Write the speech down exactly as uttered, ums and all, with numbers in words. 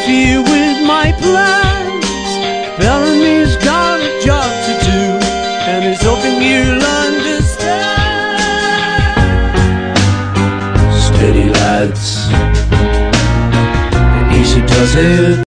interfere with my plans. Bellamy's got a job to do, and he's hoping you'll understand. Steady, lads, easy does it.